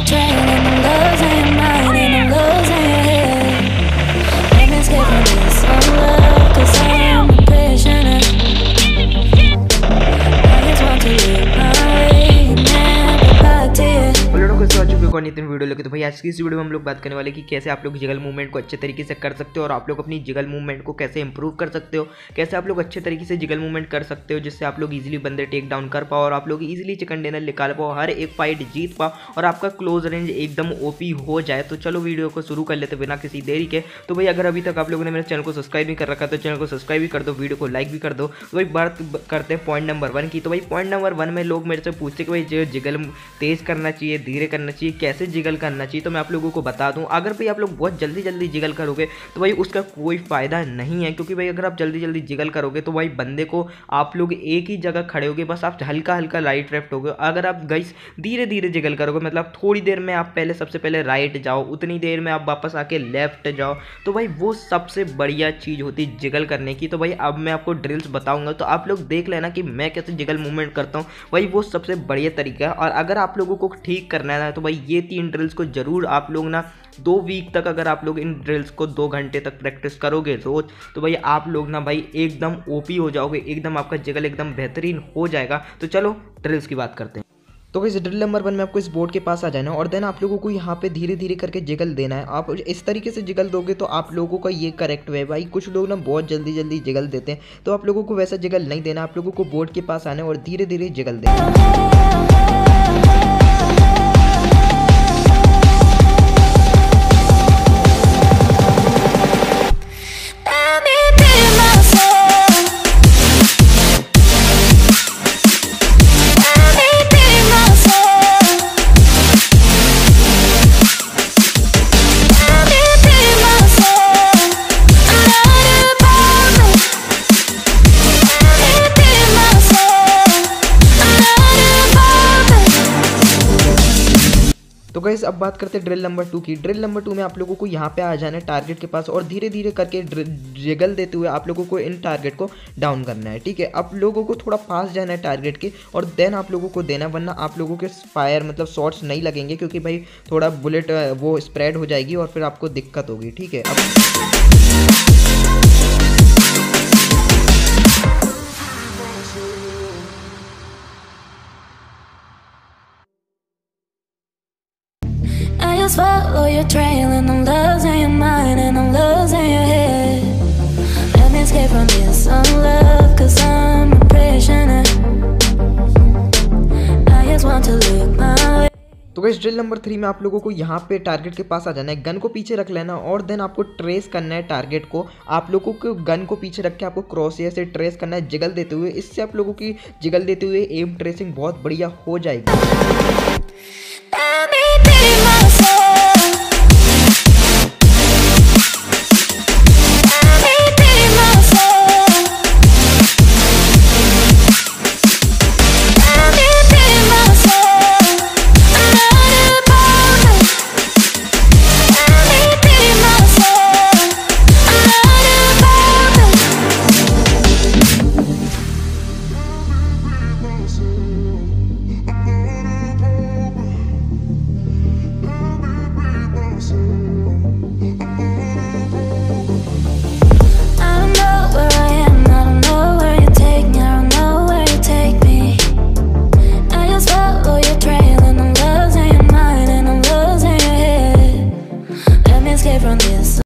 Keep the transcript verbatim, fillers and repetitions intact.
Video लगे तो भाई आज की इस वीडियो में हम लोग बात करने वाले कि कैसे आप लोग जिगल मूवमेंट को अच्छे तरीके से कर सकते हो और आप लोग अपनी जिगल मूवमेंट को कैसे इंप्रूव कर सकते हो, कैसे आप लोग अच्छे तरीके से जिगल मूवमेंट कर सकते हो जिससे आप लोग इजीली बंदे टेक डाउन कर पाओ और आप लोग इजीली चिकन डिनर निकाल पाओ, हर एक फाइट जीत पाओ और आपका क्लोज रेंज एकदम ओपी हो जाए। तो चलो वीडियो को शुरू कर लेते बिना किसी देरी के। तो भाई अगर अभी तक आप लोगों ने मेरे चैनल को सब्सक्राइब नहीं कर रखा तो चैनल को सब्सक्राइब भी कर दो, वीडियो को लाइक भी कर दो। तो भाई बात करते हैं पॉइंट नंबर वन की। तो भाई पॉइंट नंबर वन में लोग मेरे से पूछते कि भाई जो जिगल तेज करना चाहिए, धीरे करना चाहिए, कैसे जिगल करना चाहिए। तो मैं आप लोगों को बता दूं, अगर भाई आप लोग बहुत जल्दी जल्दी जिगल करोगे तो भाई उसका कोई फायदा नहीं है, क्योंकि भाई अगर आप जल्दी जल्दी जिगल करोगे तो भाई बंदे को आप लोग एक ही जगह खड़े होगे, बस आप हल्का हल्का राइट लेफ्ट होगे। अगर आप गाइस धीरे धीरे जिगल करोगे, मतलब थोड़ी देर में आप पहले सबसे पहले राइट जाओ, उतनी देर में आप वापस आके लेफ्ट जाओ, तो भाई वो सबसे बढ़िया चीज़ होती है जिगल करने की। तो भाई अब मैं आपको ड्रिल्स बताऊंगा तो आप लोग देख लेना कि मैं कैसे जिगल मूवमेंट करता हूँ, भाई वो सबसे बढ़िया तरीका है। और अगर आप लोगों को ठीक करना है तो भाई ये तीन ड्रिल्स को जरूर आप लोग ना दो वीक तक, अगर आप लोग इन ड्रिल्स को दो घंटे तक प्रैक्टिस करोगे रोज, तो भाई आप लोग ना भाई एकदम ओपी हो जाओगे, एकदम आपका जिगल एकदम बेहतरीन हो जाएगा। तो चलो ड्रिल्स की बात करते हैं। तो इस ड्रिल नंबर वन में आपको इस बोर्ड के पास आ जाना और देन आप लोगों को यहाँ पे धीरे धीरे करके जिगल देना है। आप इस तरीके से जिगल दोगे तो आप लोगों का ये करेक्ट वे है। भाई कुछ लोग ना बहुत जल्दी जल्दी जिगल देते हैं, तो आप लोगों को वैसा जिगल नहीं देना। आप लोगों को बोर्ड के पास आना है और धीरे धीरे जिगल देना। तो गाइस अब बात करते हैं ड्रिल नंबर टू की। ड्रिल नंबर टू में आप लोगों को यहाँ पे आ जाना है टारगेट के पास और धीरे धीरे करके जिगल देते हुए आप लोगों को इन टारगेट को डाउन करना है। ठीक है, आप लोगों को थोड़ा पास जाना है टारगेट के और देन आप लोगों को देना, वरना आप लोगों के फायर मतलब शॉट्स नहीं लगेंगे, क्योंकि भाई थोड़ा बुलेट वो स्प्रेड हो जाएगी और फिर आपको दिक्कत होगी। ठीक है, अब follow your trail and I'm losing your mind and I'm losing your head. Let me escape from this unlove cause I'm a prisoner. I just want to live my way. तो गाइस ड्रिल नंबर थ्री में आप लोगों को यहाँ पे target के पास आ जाना है, गन को पीछे रख लेना और देन आपको ट्रेस करना है टारगेट को। आप लोगों को गन को पीछे रख के आपको क्रॉसहेयर से ट्रेस करना है जिगल देते हुए। इससे आप लोगों की जिगल देते हुए एम ट्रेसिंग बहुत बढ़िया हो जाएगी।